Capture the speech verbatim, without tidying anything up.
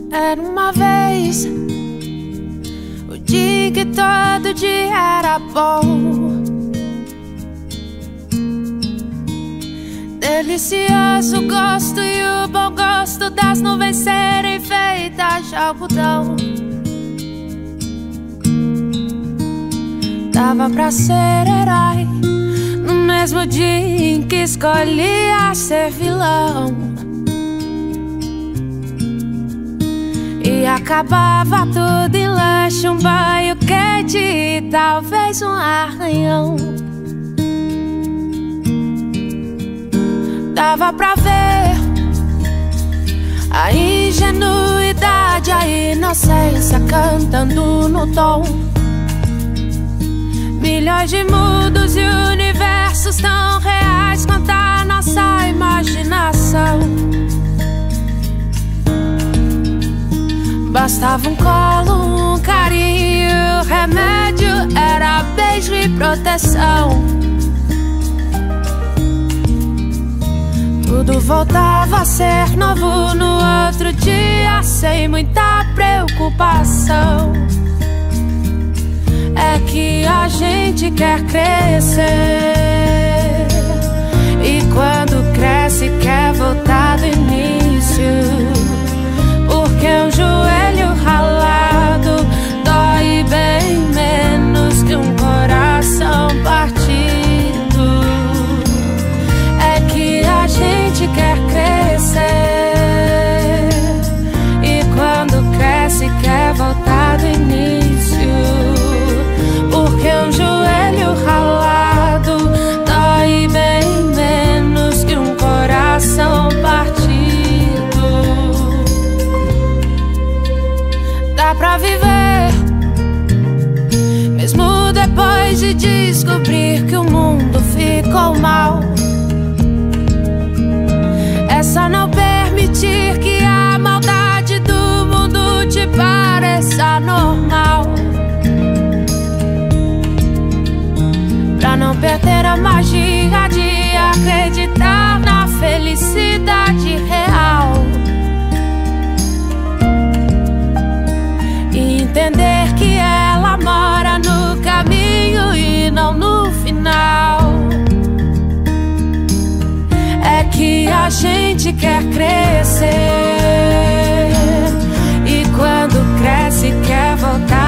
Era uma vez o dia que todo dia era bom, delicioso gosto e o bom gosto das nuvens serem feitas de algodão. Dava pra ser herói no mesmo dia em que escolhia ser vilão. E acabava tudo em lanche, um banho quente e talvez um arranhão. Dava pra ver a ingenuidade, a inocência cantando no tom. Milhões de mundos e universos tão reais quanto a nossa imaginação. Bastava um colo, um carinho, remédio era beijo e proteção. Tudo voltava a ser novo no outro dia, sem muita preocupação. É que a gente quer crescer, e quando cresce quer voltar do início. Porque um joelho ralado dói bem menos que um coração partido. É que a gente quer crescer, e quando cresce quer voltar do início. Porque um joelho ralado dói bem menos que um coração partido. Dá pra viver, mesmo depois de descobrir que o mundo ficou mal. É só não permitir que a maldade do mundo te pareça normal, pra não perder a magia de acreditar na felicidade real. Entender que ela mora no caminho e não no final. É que a gente quer crescer, e quando cresce quer voltar